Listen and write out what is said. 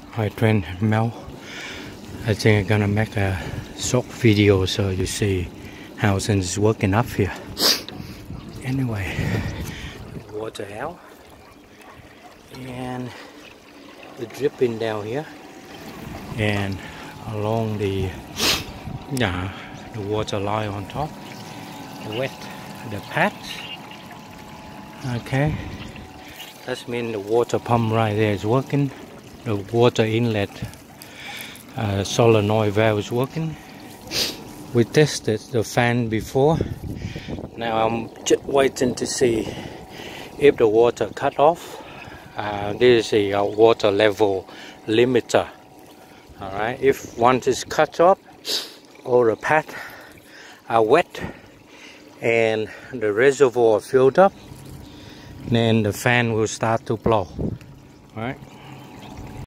hydrant melt. I think I'm gonna make a short video so you see how things is working up here. Anyway, water out and the dripping down here and along the water line on top, wet the patch. Okay, that means the water pump right there is working. The water inlet solenoid valve is working. We tested the fan before. Now I'm just waiting to see if the water cut off. This is a water level limiter. Alright, if once it's cut off, all the pads are wet and the reservoir filled up, then the fan will start to blow. Alright.